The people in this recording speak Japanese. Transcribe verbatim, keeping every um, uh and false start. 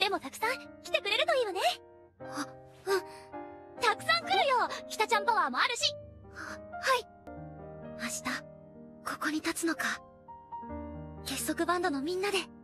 でもたくさん来てくれるといいわね。あ、うん。たくさん来るよ。北ちゃんパワーもあるし。は、はい。明日、ここに立つのか。結束バンドのみんなで。